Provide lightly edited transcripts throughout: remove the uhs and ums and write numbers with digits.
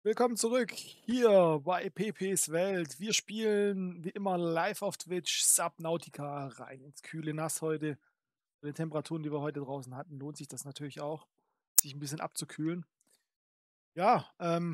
Willkommen zurück hier bei PPs Welt. Wir spielen wie immer live auf Twitch Subnautica rein ins kühle Nass heute. Bei den Temperaturen, die wir heute draußen hatten, lohnt sich das natürlich auch, sich ein bisschen abzukühlen. Ja,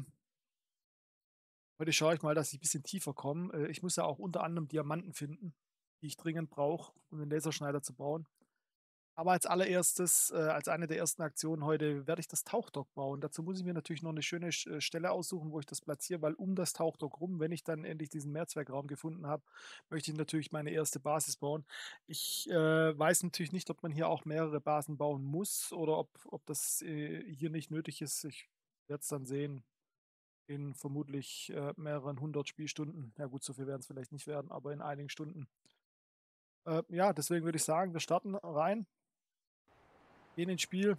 heute schaue ich mal, dass ich ein bisschen tiefer komme. Ich muss ja auch unter anderem Diamanten finden, die ich dringend brauche, um den Laserschneider zu bauen. Aber als allererstes, als eine der ersten Aktionen heute, werde ich das Tauchdock bauen. Dazu muss ich mir natürlich noch eine schöne Stelle aussuchen, wo ich das platziere, weil um das Tauchdock rum, wenn ich dann endlich diesen Mehrzweckraum gefunden habe, möchte ich natürlich meine erste Basis bauen. Ich weiß natürlich nicht, ob man hier auch mehrere Basen bauen muss oder ob das hier nicht nötig ist. Ich werde es dann sehen in vermutlich mehreren hundert Spielstunden. Ja gut, so viel werden es vielleicht nicht werden, aber in einigen Stunden. Ja, deswegen würde ich sagen, wir starten rein. Gehen ins Spiel.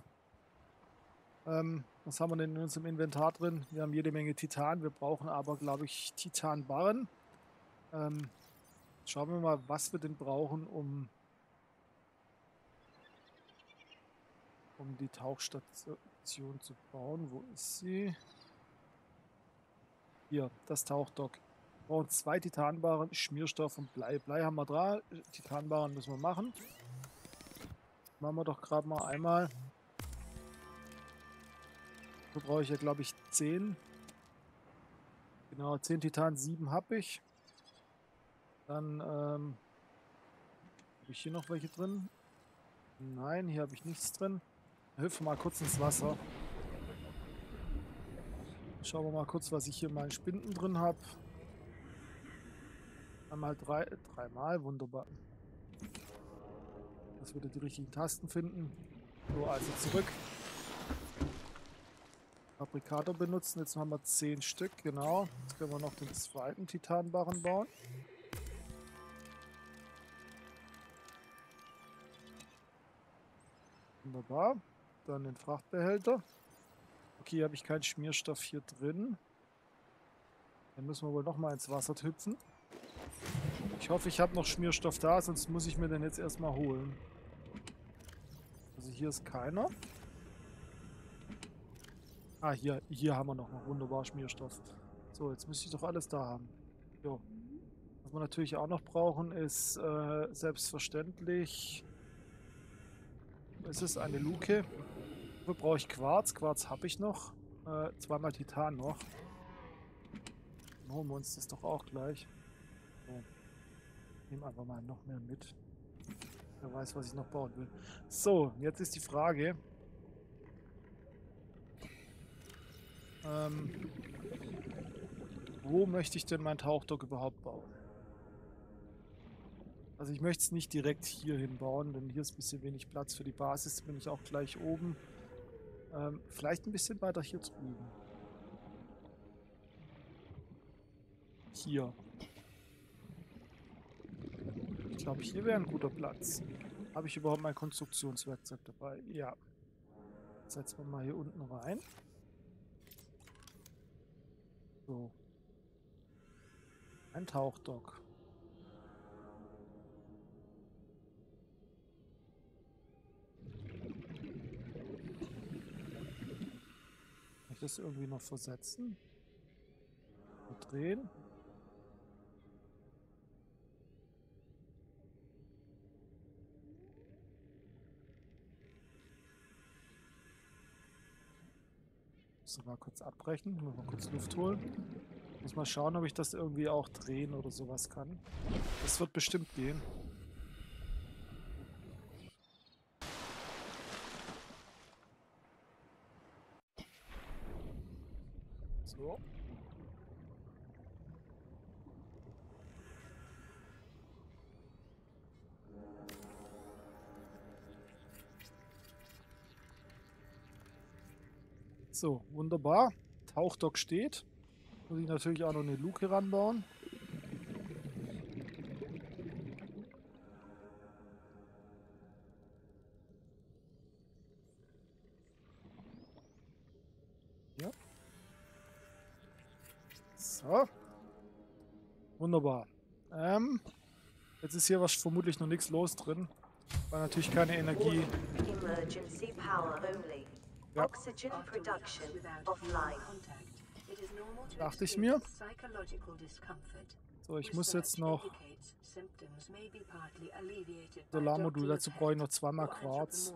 Was haben wir denn in unserem Inventar drin? Wir haben jede Menge Titan. Wir brauchen aber, glaube ich, Titanbarren. Ähm, Schauen wir mal, was wir denn brauchen, um die Tauchstation zu bauen. Wo ist sie? Hier, das Tauchdock. Wir brauchen 2 Titanbarren, Schmierstoff und Blei. Blei haben wir da. Titanbarren müssen wir machen. Machen wir doch gerade mal einmal. So brauche ich ja, glaube ich, 10. Genau, 10 Titan, 7 habe ich. Dann habe ich hier noch welche drin. Nein, hier habe ich nichts drin. Hüpfen wir mal kurz ins Wasser. Schauen wir mal kurz, was ich hier in meinen Spinden drin habe. Einmal dreimal, wunderbar. Dass wir die richtigen Tasten finden. So, also zurück. Fabrikator benutzen. Jetzt haben wir 10 Stück, genau. Jetzt können wir noch den zweiten Titanbarren bauen. Wunderbar. Dann den Frachtbehälter. Okay, habe ich keinen Schmierstoff hier drin. Dann müssen wir wohl noch mal ins Wasser hüpfen. Ich hoffe, ich habe noch Schmierstoff da, sonst muss ich mir den jetzt erstmal holen. Also hier ist keiner. Ah, hier haben wir noch wunderbar Schmierstoff. So, jetzt müsste ich doch alles da haben. Jo. Was wir natürlich auch noch brauchen, ist selbstverständlich. Es ist eine Luke. Dafür brauche ich Quarz. Quarz habe ich noch. Zweimal Titan noch. Dann holen wir uns das doch auch gleich. So. Nehmen einfach mal noch mehr mit. Wer weiß, was ich noch bauen will. So, jetzt ist die Frage. Wo möchte ich denn mein Tauchdock überhaupt bauen? Also ich möchte es nicht direkt hier hinbauen, denn hier ist ein bisschen wenig Platz für die Basis. Bin ich auch gleich oben. Vielleicht ein bisschen weiter hier drüben. Hier. Ich glaube, hier wäre ein guter Platz. Habe ich überhaupt mein Konstruktionswerkzeug dabei? Ja. Setzen wir mal hier unten rein. So. Ein Tauchdock. Kann ich das irgendwie noch versetzen? Und drehen? Muss mal kurz abbrechen, muss mal kurz Luft holen. Muss mal schauen, ob ich das irgendwie auch drehen oder sowas kann. Das wird bestimmt gehen. So. So, wunderbar. Tauchdock steht. Muss ich natürlich auch noch eine Luke ranbauen. Ja. So. Wunderbar. Jetzt ist hier was vermutlich noch nichts los drin. Weil natürlich keine Energie. Emergency power only. Ja. Oxygen production offline. Dachte ich mir. So, ich muss jetzt noch Solarmodul, dazu brauche ich noch zweimal Quarz.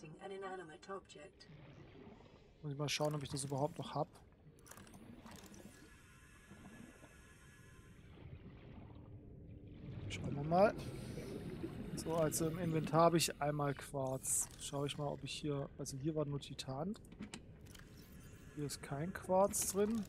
Muss ich mal schauen, ob ich das überhaupt noch habe. Schauen wir mal. So, also im Inventar habe ich einmal Quarz. Schaue ich mal, ob ich hier... Also hier war nur Titan. Hier ist kein Quarz drin.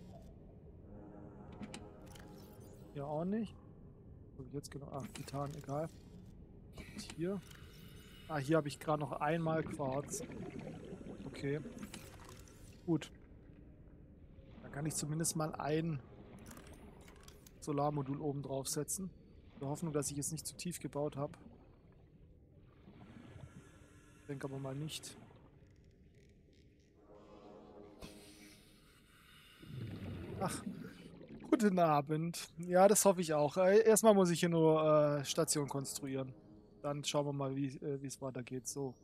Hier auch nicht. Habe ich jetzt genau... Ach, Titan, egal. Und hier. Ah, hier habe ich gerade noch einmal Quarz. Okay. Gut. Da kann ich zumindest mal ein Solarmodul oben drauf setzen. In der Hoffnung, dass ich es nicht zu tief gebaut habe. Ich denke aber mal nicht. Ach, guten Abend. Ja, das hoffe ich auch. Erstmal muss ich hier nur Station konstruieren. Dann schauen wir mal, wie es weitergeht. So.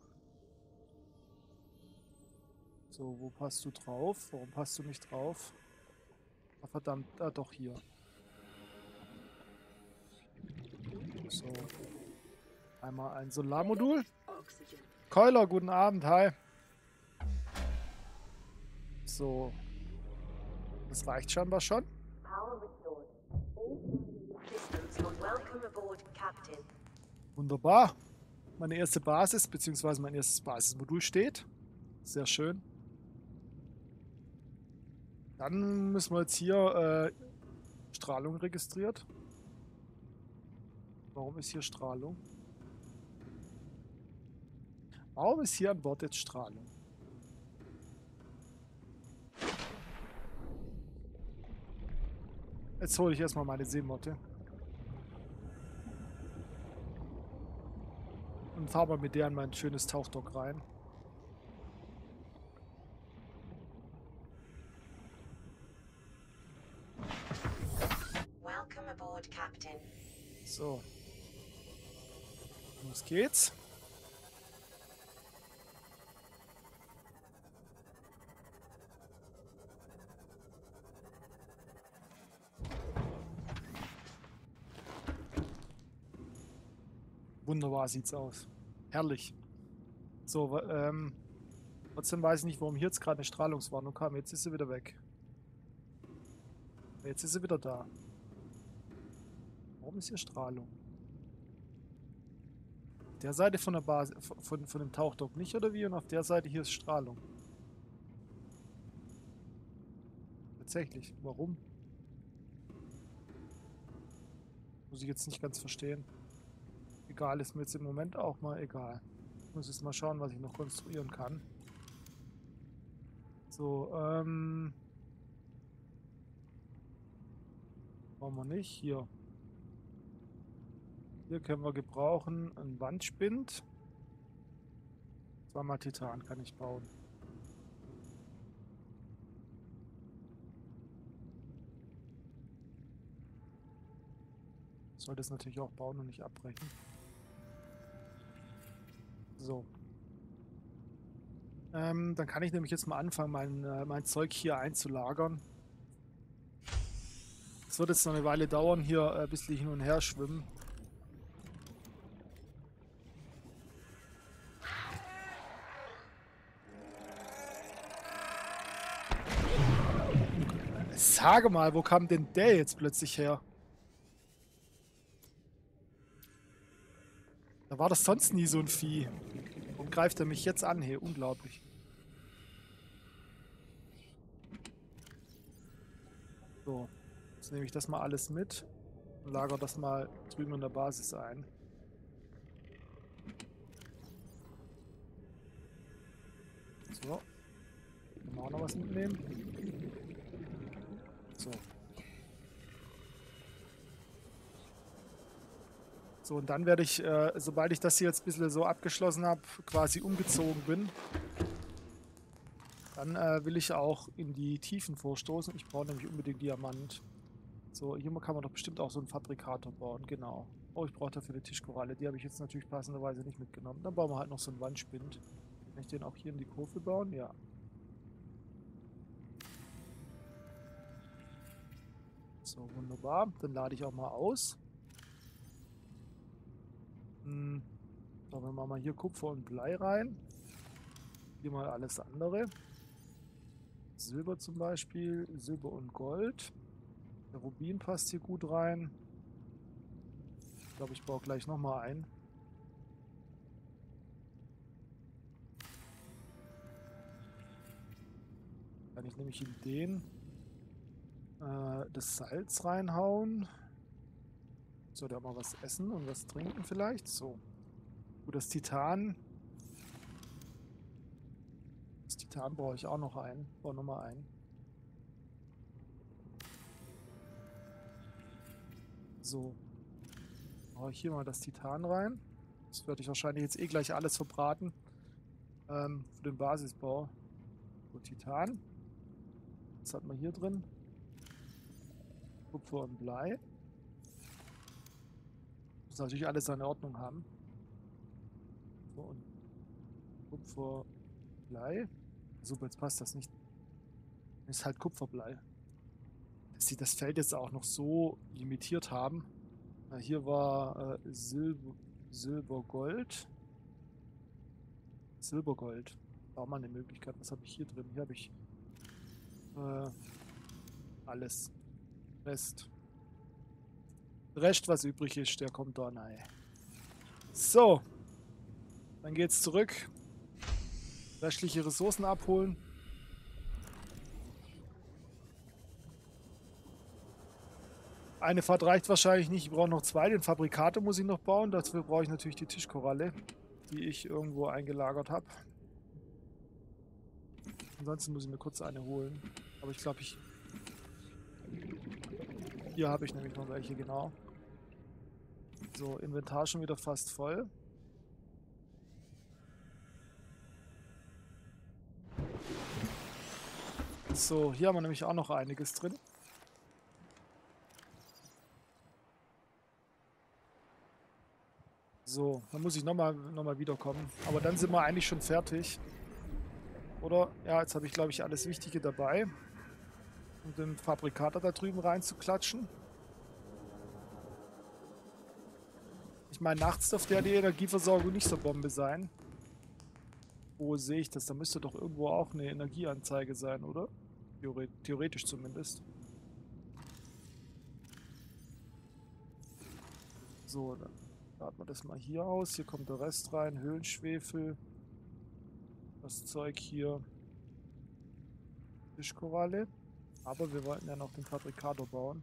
So, wo passt du drauf? Warum passt du nicht drauf? Ah, verdammt, doch hier. So. Einmal ein Solarmodul. Keuler, guten Abend, hi. So. Das reicht scheinbar schon. Wunderbar. Meine erste Basis, beziehungsweise mein erstes Basismodul steht. Sehr schön. Dann müssen wir jetzt hier Strahlung registriert. Warum ist hier Strahlung? Warum ist hier an Bord jetzt Strahlung? Jetzt hole ich erstmal meine Seemotte. Und fahre mal mit der in mein schönes Tauchdock rein. Welcome aboard, Captain. So. Los geht's. Wunderbar sieht's aus. Herrlich. So, trotzdem weiß ich nicht, warum hier jetzt gerade eine Strahlungswarnung kam. Jetzt ist sie wieder weg. Jetzt ist sie wieder da. Warum ist hier Strahlung? Auf der Seite von der Basis, von dem Tauchdock nicht, oder wie? Und auf der Seite hier ist Strahlung. Tatsächlich. Warum? Muss ich jetzt nicht ganz verstehen. Egal, ist mir jetzt im Moment auch mal egal. Ich muss jetzt mal schauen, was ich noch konstruieren kann. So, brauchen wir nicht. Hier. Hier können wir gebrauchen einen Wandspind. Zweimal Titan kann ich bauen. Ich sollte es natürlich auch bauen und nicht abbrechen. So. Dann kann ich nämlich jetzt mal anfangen, mein Zeug hier einzulagern. Es wird jetzt noch eine Weile dauern, hier ein bisschen hin und her schwimmen. Sage mal, wo kam denn der jetzt plötzlich her? Da war das sonst nie so ein Vieh. Und greift er mich jetzt an? Hey, unglaublich. So, jetzt nehme ich das mal alles mit und lagere das mal drüben in der Basis ein. So. Können wir auch noch was mitnehmen? So. So, und dann werde ich, sobald ich das hier jetzt ein bisschen so abgeschlossen habe, quasi umgezogen bin, dann will ich auch in die Tiefen vorstoßen. Ich brauche nämlich unbedingt Diamant. So, hier kann man doch bestimmt auch so einen Fabrikator bauen, genau. Oh, ich brauche dafür eine Tischkoralle. Die habe ich jetzt natürlich passenderweise nicht mitgenommen. Dann bauen wir halt noch so einen Wandspind. Kann ich den auch hier in die Kurve bauen? Ja. So, wunderbar. Dann lade ich auch mal aus. So, wir machen mal hier Kupfer und Blei rein. Hier mal alles andere. Silber zum Beispiel. Silber und Gold. Der Rubin passt hier gut rein. Ich glaube, ich baue gleich nochmal ein. Kann ich nämlich in den das Salz reinhauen. Sollte auch mal was essen und was trinken vielleicht. So. Gut, das Titan. Das Titan brauche ich auch noch ein. Baue nochmal ein. So. Mache ich hier mal das Titan rein. Das werde ich wahrscheinlich jetzt eh gleich alles verbraten. Für den Basisbau. So, Titan. Was hat man hier drin? Kupfer und Blei. Muss natürlich alles seine Ordnung haben. Kupfer und Kupfer, Blei. Super, jetzt passt das nicht. Ist halt Kupferblei. Dass sie das Feld jetzt auch noch so limitiert haben. Hier war Silbergold. Silbergold. War mal eine Möglichkeit. Was habe ich hier drin? Hier habe ich alles. Rest, was übrig ist, der kommt da rein. So. Dann geht's zurück. Restliche Ressourcen abholen. Eine Fahrt reicht wahrscheinlich nicht. Ich brauche noch 2. Den Fabrikator muss ich noch bauen. Dafür brauche ich natürlich die Tischkoralle, die ich irgendwo eingelagert habe. Ansonsten muss ich mir kurz eine holen. Aber ich glaube, hier habe ich nämlich noch welche, genau. So, Inventar schon wieder fast voll. So, hier haben wir nämlich auch noch einiges drin. So, dann muss ich nochmal wiederkommen. Aber dann sind wir eigentlich schon fertig. Oder? Ja, jetzt habe ich, glaube ich, alles Wichtige dabei. Um den Fabrikator da drüben reinzuklatschen. Ich meine, nachts dürfte ja die Energieversorgung nicht so Bombe sein. Wo sehe ich das? Da müsste doch irgendwo auch eine Energieanzeige sein, oder? Theoretisch zumindest. So, dann laden wir das mal hier aus. Hier kommt der Rest rein. Höhlenschwefel. Das Zeug hier. Fischkoralle. Aber wir wollten ja noch den Fabrikator bauen.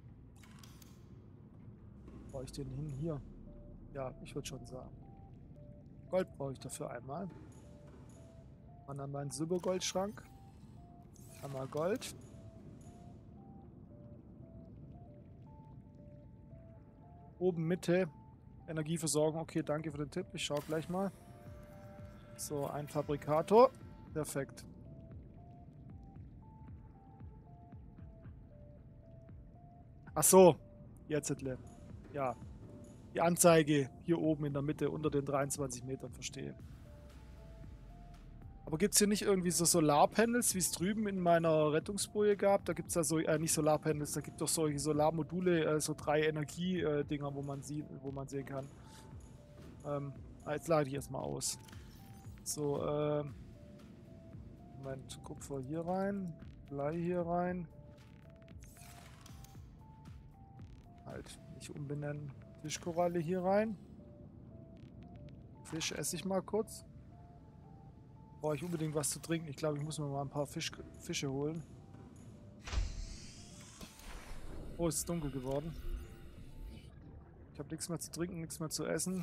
Brauche ich den hin? Hier. Ja, ich würde schon sagen. Gold brauche ich dafür einmal. Und dann meinen Silbergoldschrank. Einmal Gold. Oben Mitte. Energieversorgung. Okay, danke für den Tipp. Ich schaue gleich mal. So, ein Fabrikator. Perfekt. Ach so. Jetzt, ja. Die Anzeige hier oben in der Mitte unter den 23 Metern, verstehe. Aber gibt es hier nicht irgendwie so Solarpanels, wie es drüben in meiner Rettungsboje gab? Da gibt es ja so, nicht Solarpanels, da gibt es doch solche Solarmodule, so 3 Energiedinger, wo man sehen kann. Jetzt lade ich erstmal aus. So, Moment, Kupfer hier rein, Blei hier rein. Halt, nicht umbenennen. Fischkoralle hier rein. Fisch esse ich mal kurz. Brauche ich unbedingt was zu trinken. Ich glaube, ich muss mir mal ein paar Fische holen. Oh, es ist dunkel geworden. Ich habe nichts mehr zu trinken, nichts mehr zu essen.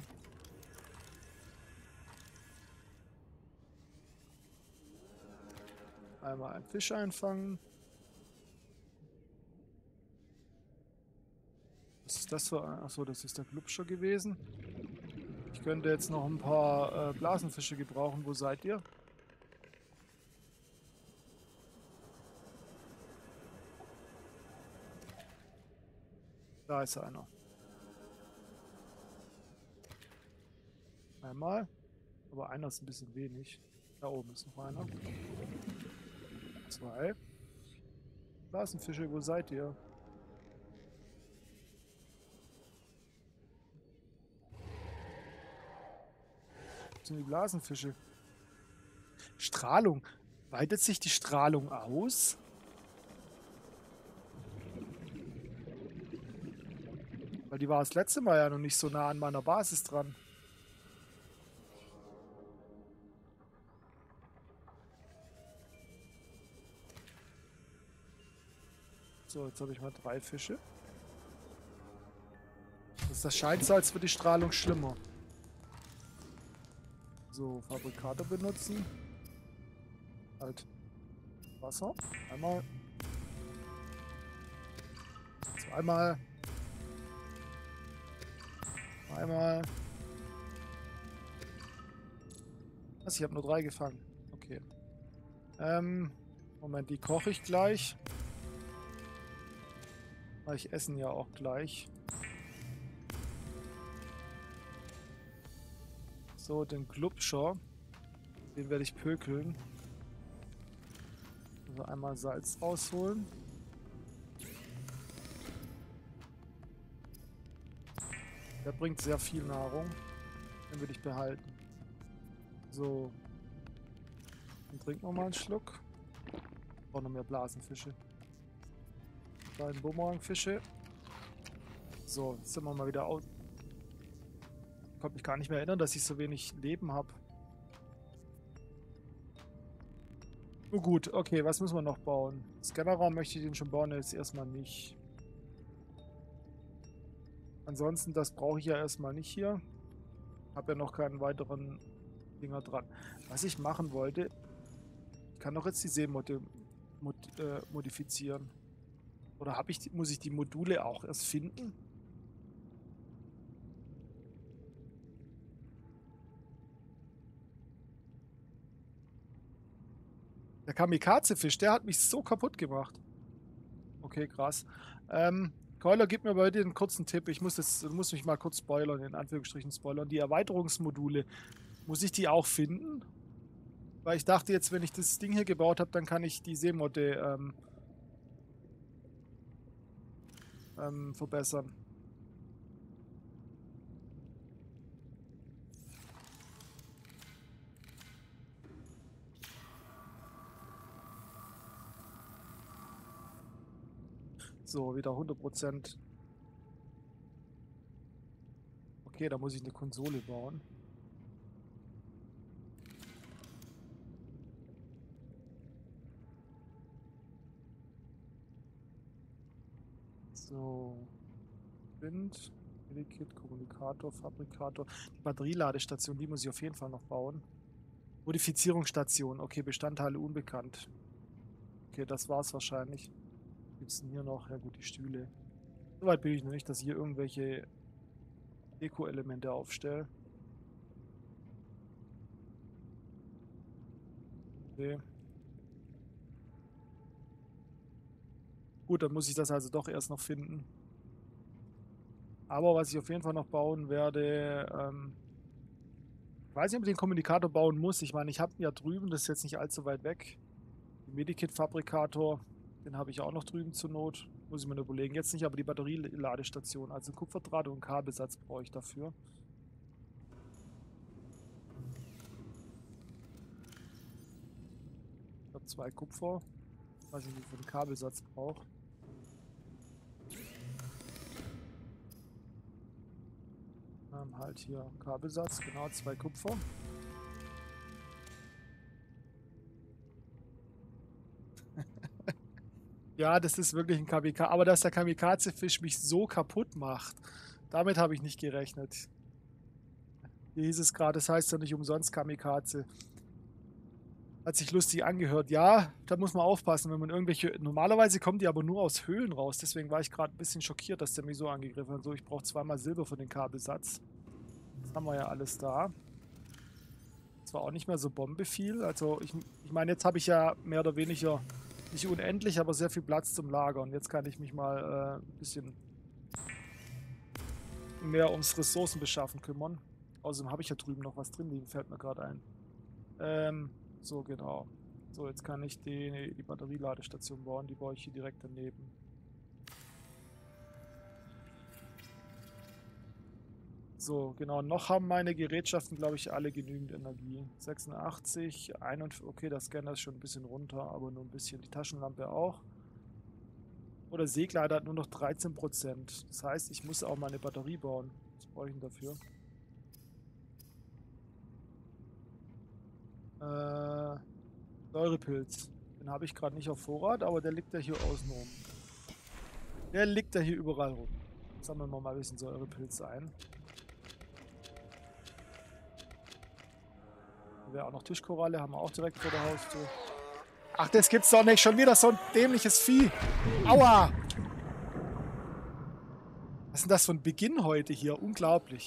Einmal einen Fisch einfangen. Was ist das für ein... Achso, das ist der Glubscher gewesen. Ich könnte jetzt noch ein paar Blasenfische gebrauchen. Wo seid ihr? Da ist einer. Einmal. Aber einer ist ein bisschen wenig. Da oben ist noch einer. 2. Blasenfische, wo seid ihr? Das sind die Blasenfische. Strahlung. Weitet sich die Strahlung aus? Weil die war das letzte Mal ja noch nicht so nah an meiner Basis dran. So, jetzt habe ich mal 3 Fische. Das scheint so, als wird die Strahlung schlimmer. So, Fabrikator benutzen. Halt Wasser. Einmal. Zweimal. Einmal. Was? Ich habe nur 3 gefangen. Okay. Moment, die koche ich gleich. Weil ich essen ja auch gleich. So, den Glubscher. Den werde ich pökeln. Also einmal Salz rausholen. Der bringt sehr viel Nahrung. Den will ich behalten. So. Dann trinken wir mal einen Schluck. Brauchen noch mehr Blasenfische. Kleinen Bumerangfische. So, jetzt sind wir mal wieder aus. Ich konnte mich gar nicht mehr erinnern, dass ich so wenig Leben habe. Oh gut, okay, was müssen wir noch bauen? Scannerraum möchte ich den schon bauen, jetzt erstmal nicht. Ansonsten, das brauche ich ja erstmal nicht hier. Habe ja noch keinen weiteren Dinger dran. Was ich machen wollte, ich kann doch jetzt die Seemodule modifizieren. Oder muss ich die Module auch erst finden? Der Kamikaze-Fisch, der hat mich so kaputt gemacht. Okay, krass. Keuler, gib mir bei dir einen kurzen Tipp. Du musst mich mal kurz spoilern, in Anführungsstrichen spoilern. Die Erweiterungsmodule, muss ich die auch finden? Weil ich dachte jetzt, wenn ich das Ding hier gebaut habe, dann kann ich die Seemodde verbessern. So, wieder 100%. Okay, da muss ich eine Konsole bauen. So. Wind, Medikit, Kommunikator, Fabrikator. Die Batterieladestation, die muss ich auf jeden Fall noch bauen. Modifizierungsstation. Okay, Bestandteile unbekannt. Okay, das war's wahrscheinlich. Was gibt's denn hier noch? Ja gut, die Stühle. Soweit bin ich noch nicht, dass ich hier irgendwelche Deko-Elemente aufstelle. Okay. Gut, dann muss ich das also doch erst noch finden. Aber was ich auf jeden Fall noch bauen werde, ich weiß nicht, ob ich den Kommunikator bauen muss. Ich meine, ich habe ihn ja drüben, das ist jetzt nicht allzu weit weg. Den Medikit-Fabrikator, den habe ich auch noch drüben zur Not. Muss ich mir nur überlegen. Jetzt nicht, aber die Batterieladestation. Also Kupferdraht und Kabelsatz brauche ich dafür. Ich habe 2 Kupfer. Ich weiß nicht, wie viel Kabelsatz brauche. Halt hier Kabelsatz, genau, 2 Kupfer. Ja, das ist wirklich ein Kamikaze. Aber dass der Kamikaze-Fisch mich so kaputt macht, damit habe ich nicht gerechnet. Hier hieß es gerade, das heißt ja nicht umsonst Kamikaze. Hat sich lustig angehört. Ja, da muss man aufpassen, wenn man irgendwelche. Normalerweise kommen die aber nur aus Höhlen raus. Deswegen war ich gerade ein bisschen schockiert, dass der mich so angegriffen hat. So, ich brauche 2-mal Silber für den Kabelsatz. Das haben wir ja alles da. Zwar auch nicht mehr so Bombe viel. Also, ich meine, jetzt habe ich ja mehr oder weniger, nicht unendlich, aber sehr viel Platz zum Lagern. Jetzt kann ich mich mal ein bisschen mehr ums Ressourcenbeschaffen kümmern. Außerdem habe ich ja drüben noch was drin liegen, fällt mir gerade ein. So, genau. So, jetzt kann ich die Batterieladestation bauen. Die baue ich hier direkt daneben. So, genau. Noch haben meine Gerätschaften, glaube ich, alle genügend Energie. 86, 41. Okay, der Scanner ist schon ein bisschen runter, aber nur ein bisschen. Die Taschenlampe auch. Oder Seegleiter hat nur noch 13%. Das heißt, ich muss auch mal eine Batterie bauen. Was brauche ich denn dafür? Säurepilz. Den habe ich gerade nicht auf Vorrat, aber der liegt ja hier außen rum. Der liegt ja hier überall rum. Sammeln wir mal ein bisschen Säurepilz ein. Hier wäre auch noch Tischkoralle, haben wir auch direkt vor der Haustür. Ach, das gibt's doch nicht. Schon wieder so ein dämliches Vieh. Aua! Was ist denn das für ein Beginn heute hier? Unglaublich.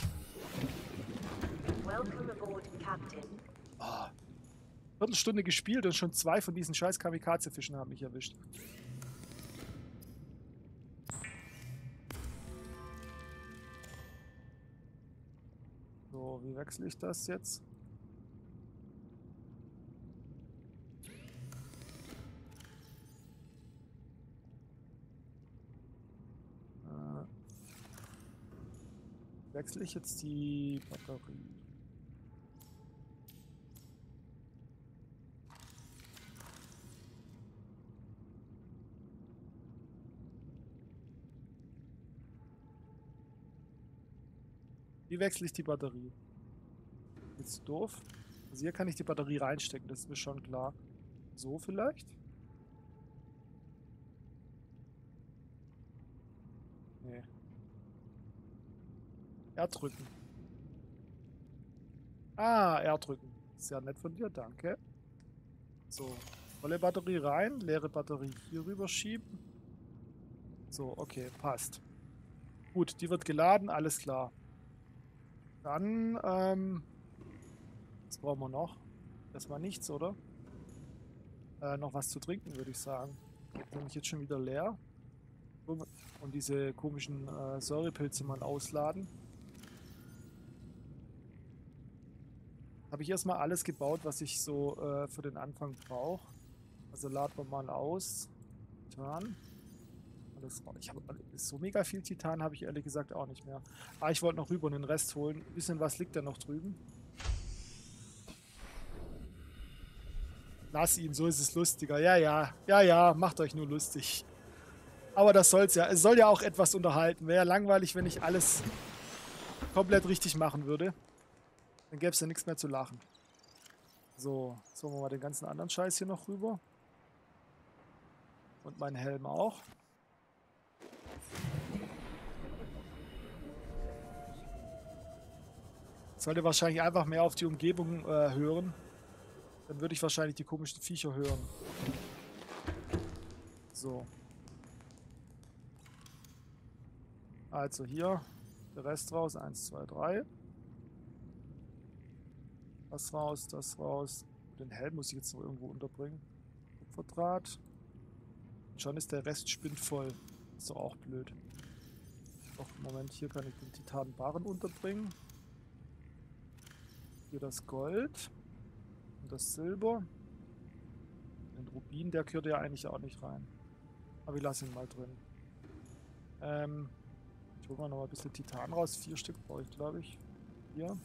Oh. Viertelstunde gespielt und schon 2 von diesen scheiß Kamikaze-Fischen haben mich erwischt. So, wie wechsle ich das jetzt? Wechsle ich jetzt die Batterie? Wie wechsle ich die Batterie? Jetzt doof. Also hier kann ich die Batterie reinstecken, das ist mir schon klar. So vielleicht? Nee. R drücken. Ah, R drücken. Sehr nett von dir, danke. So, volle Batterie rein, leere Batterie hier rüber schieben. So, okay, passt. Gut, die wird geladen, alles klar. Dann, was brauchen wir noch? Das war nichts, oder? Noch was zu trinken, würde ich sagen. Bin ich jetzt schon wieder leer. Und diese komischen Säurepilze mal ausladen. Habe ich erstmal alles gebaut, was ich so für den Anfang brauche. Also laden wir mal aus. Titan. Ich habe so mega viel Titan habe ich ehrlich gesagt auch nicht mehr. Ah, ich wollte noch rüber und den Rest holen. Ein bisschen was liegt da noch drüben. Lass ihn, so ist es lustiger. Ja, ja, ja, ja, macht euch nur lustig. Aber das soll's ja. Es soll ja auch etwas unterhalten. Wäre ja langweilig, wenn ich alles komplett richtig machen würde. Dann gäbe es ja nichts mehr zu lachen. So, jetzt holen wir mal den ganzen anderen Scheiß hier noch rüber. Und meinen Helm auch. Ich sollte wahrscheinlich einfach mehr auf die Umgebung hören. Dann würde ich wahrscheinlich die komischen Viecher hören. So. Also hier. Der Rest raus. 1, 2, 3. Das raus, das raus. Den Helm muss ich jetzt noch irgendwo unterbringen. Kupferdraht. Und schon ist der Rest spindvoll. Ist doch auch blöd. Doch, Moment, hier kann ich den Titanbarren unterbringen. Hier das Gold. Und das Silber. Den Rubin, der gehört ja eigentlich auch nicht rein. Aber ich lasse ihn mal drin. Ich hole mal noch mal ein bisschen Titan raus. 4 Stück brauche ich, glaube ich. Hier.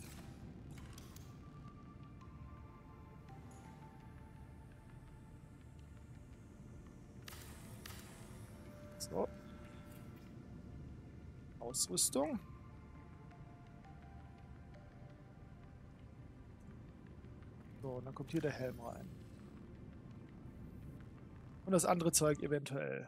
So. Ausrüstung. So, und dann kommt hier der Helm rein. Und das andere Zeug eventuell.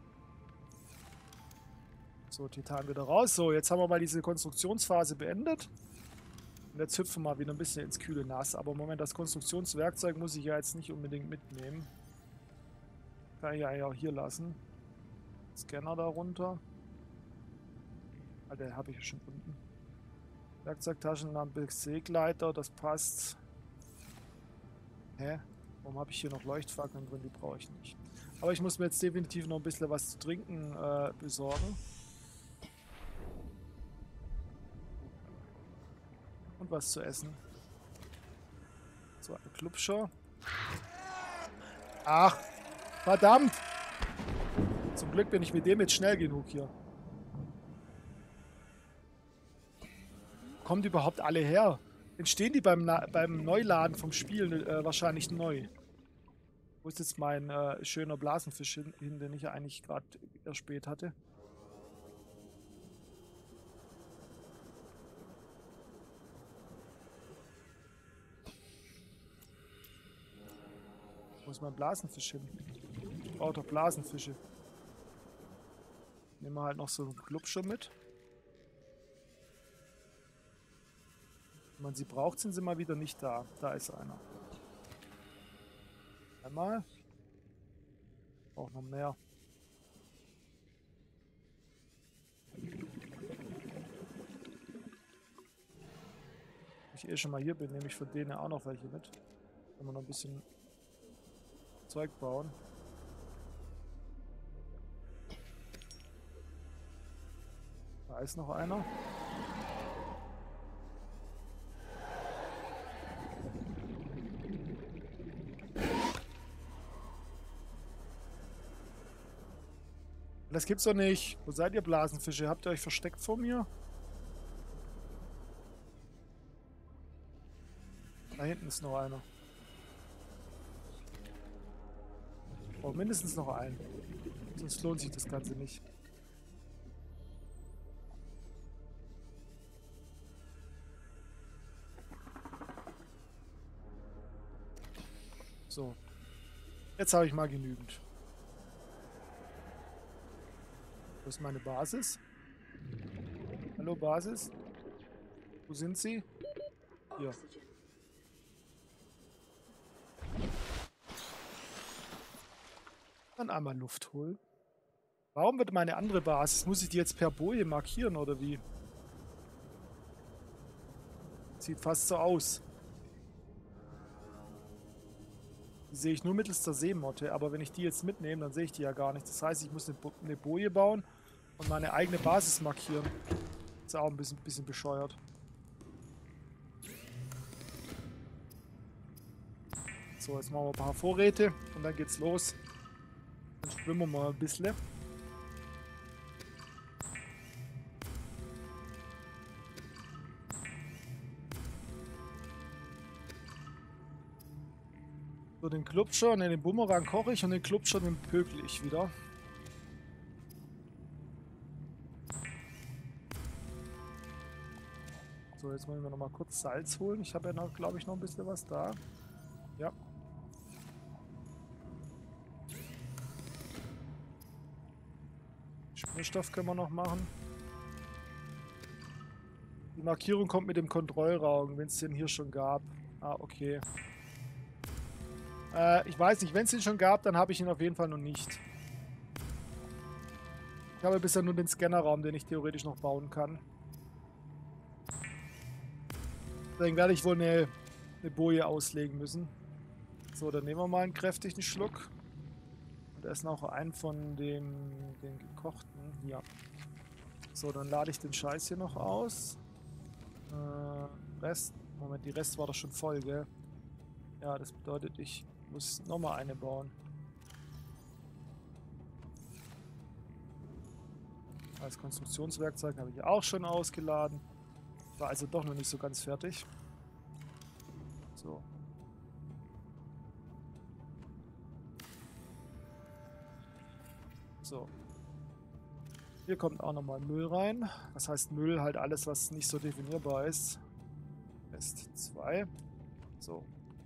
So, Titan wieder raus. So, jetzt haben wir mal diese Konstruktionsphase beendet. Und jetzt hüpfen wir mal wieder ein bisschen ins kühle Nass. Aber im Moment, das Konstruktionswerkzeug muss ich ja jetzt nicht unbedingt mitnehmen. Kann ich ja eigentlich auch hier lassen. Scanner darunter. Ah, den habe ich ja schon unten. Werkzeugtaschenlampe, Seegleiter, das passt. Hä? Warum habe ich hier noch Leuchtfackeln drin? Die brauche ich nicht. Aber ich muss mir jetzt definitiv noch ein bisschen was zu trinken besorgen. Und was zu essen. So, ein Klubscher. Ach, verdammt! Zum Glück bin ich mit dem jetzt schnell genug hier. Kommen die überhaupt alle her? Entstehen die beim Neuladen vom Spiel wahrscheinlich neu? Wo ist jetzt mein schöner Blasenfisch hin, den ich ja eigentlich gerade erspäht hatte? Wo ist mein Blasenfisch hin? Ich brauche doch Blasenfische. Nehmen wir halt noch so einen Glubscher mit. Wenn man sie braucht, sind sie mal wieder nicht da. Da ist einer. Einmal. Auch noch mehr. Wenn ich eh schon mal hier bin, nehme ich von denen auch noch welche mit. Wenn wir noch ein bisschen Zeug bauen. Da ist noch einer. Das gibt's doch nicht. Wo seid ihr, Blasenfische? Habt ihr euch versteckt vor mir? Da hinten ist noch einer. Oh, mindestens noch einen. Sonst lohnt sich das Ganze nicht. So. Jetzt habe ich mal genügend. Wo ist meine Basis? Hallo Basis? Wo sind Sie? Hier. Dann einmal Luft holen. Warum wird meine andere Basis? Muss ich die jetzt per Boje markieren oder wie? Sieht fast so aus. Die sehe ich nur mittels der Seemotte, aber wenn ich die jetzt mitnehme, dann sehe ich die ja gar nicht. Das heißt, ich muss eine Boje bauen und meine eigene Basis markieren. Ist auch ein bisschen bescheuert. So, jetzt machen wir ein paar Vorräte und dann geht's los. Dann schwimmen wir mal ein bisschen. So, den Klubscher, ne, den Bumerang koche ich und den Klubscher, den pökel ich wieder. So, jetzt wollen wir noch mal kurz Salz holen. Ich habe ja noch, glaube ich, noch ein bisschen was da. Ja. Sprühstoff können wir noch machen. Die Markierung kommt mit dem Kontrollraum, wenn es den hier schon gab. Ah, okay. Ich weiß nicht, wenn es den schon gab, dann habe ich ihn auf jeden Fall noch nicht. Ich habe bisher nur den Scannerraum, den ich theoretisch noch bauen kann. Deswegen werde ich wohl eine Boje auslegen müssen. So, dann nehmen wir mal einen kräftigen Schluck. Und essen auch einen von den gekochten. Ja. So, dann lade ich den Scheiß hier noch aus. Rest. Moment, die Rest war doch schon voll, gell? Ja, das bedeutet, ich muss nochmal eine bauen. Als Konstruktionswerkzeug habe ich auch schon ausgeladen. War also doch noch nicht so ganz fertig. So. So. Hier kommt auch nochmal Müll rein. Das heißt Müll, halt alles, was nicht so definierbar ist. Rest 2. So.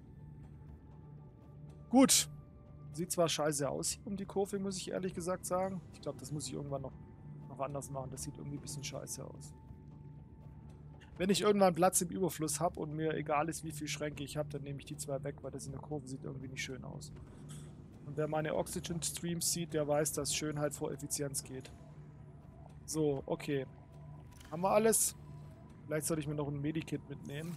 Gut. Sieht zwar scheiße aus hier um die Kurve, muss ich ehrlich gesagt sagen. Ich glaube, das muss ich irgendwann noch anders machen. Das sieht irgendwie ein bisschen scheiße aus. Wenn ich irgendwann Platz im Überfluss habe und mir egal ist, wie viel Schränke ich habe, dann nehme ich die zwei weg, weil das in der Kurve sieht irgendwie nicht schön aus. Und wer meine Oxygen-Streams sieht, der weiß, dass Schönheit vor Effizienz geht. So, okay. Haben wir alles? Vielleicht sollte ich mir noch ein Medikit mitnehmen.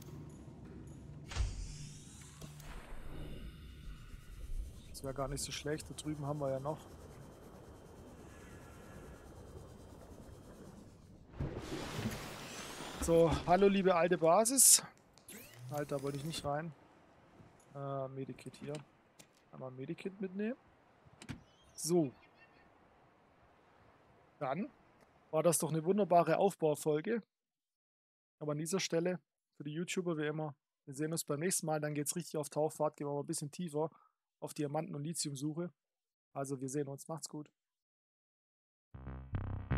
Das wäre gar nicht so schlecht. Da drüben haben wir ja noch. So, hallo liebe alte Basis. Halt, da wollte ich nicht rein. Medikit hier. Einmal Medikit mitnehmen. So. Dann war das doch eine wunderbare Aufbaufolge. Aber an dieser Stelle, für die YouTuber wie immer, wir sehen uns beim nächsten Mal, dann geht es richtig auf Tauchfahrt, gehen wir mal ein bisschen tiefer auf Diamanten- und Lithiumsuche. Also wir sehen uns, macht's gut.